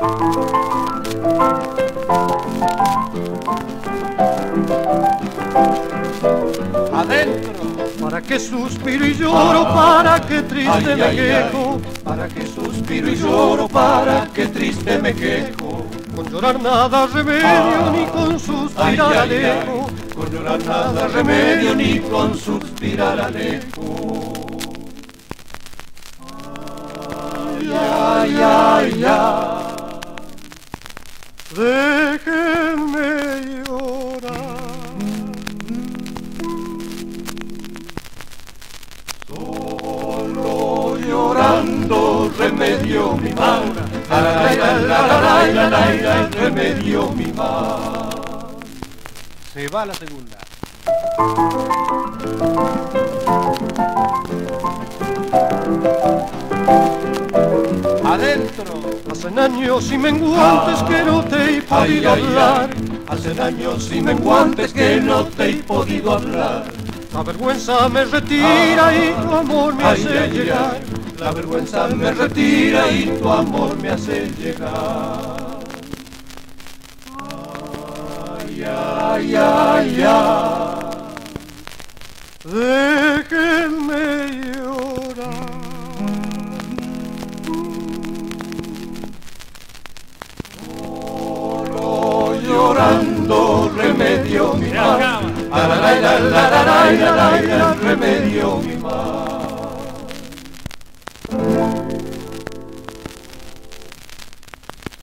Adentro. ¿Para qué suspiro y lloro? ¿Para qué triste me quejo? ¿Para qué suspiro y lloro? ¿Para qué triste me quejo? Con llorar nada remedio, ni con suspirar alejo. Con llorar nada remedio, ni con suspirar alejo. Ay, ay, ay. Déjenme llorar. Solo llorando remedio mi mal. Remedio mi mal. Se va la segunda. Adentro. Hacen años y menguantes que no te he podido hablar. Hacen años y menguantes que no te he podido hablar. La vergüenza me retira y tu amor me hace llegar. La vergüenza me retira y tu amor me hace llegar. Ay, ay, ay, ay. Déjenme llorar. Solo llorando remedio mi mal. Remedio mi mal.